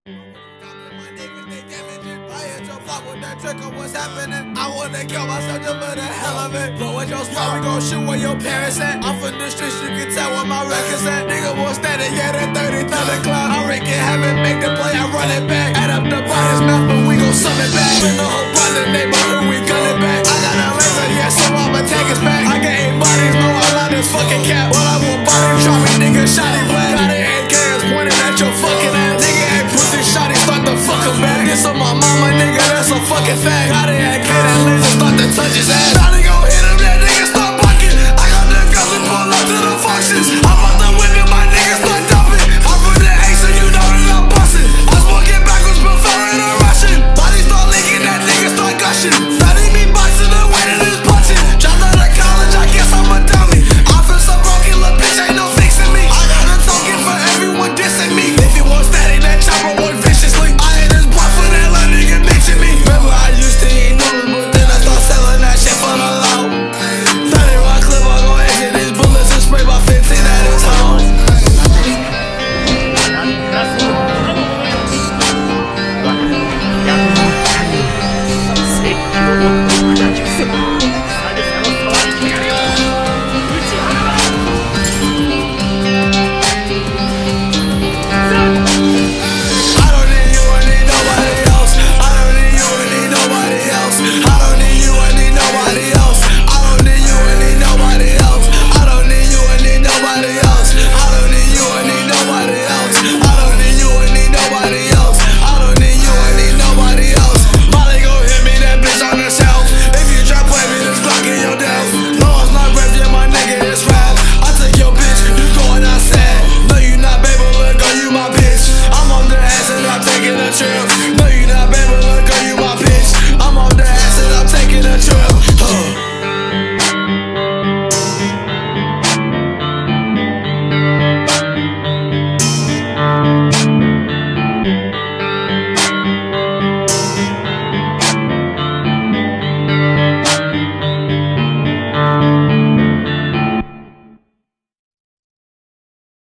What's happening? I wanna kill myself just for the hell of it. But with your spot, we gon' shoot where your parents at. I'm from the streets, you can tell where my records at. Nigga was standing, yeah, that 30,000 cloud. I wreck it, have it, make the play, I run it back. Add up the body's mouth, but we gon' sum it back. In the whole part of the neighborhood, we gun it back. I got a laser, yeah, so I'ma take us back. I got 8 bodies, no, I line this fucking cap. Well, I will body drop me, nigga, shot it black. Got it, AKs pointed at your fucking ass. Nigga, ain't pussy, shot it, start the fucking back. This on my mama, nigga, that's a fucking fact.